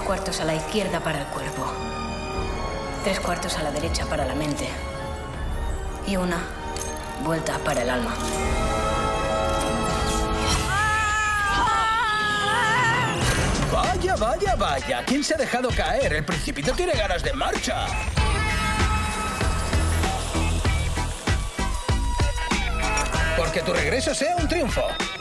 3/4 a la izquierda para el cuerpo. 3/4 a la derecha para la mente. Y una vuelta para el alma. Vaya, vaya, vaya. ¿Quién se ha dejado caer? El Principito tiene ganas de marcha. Porque tu regreso sea un triunfo.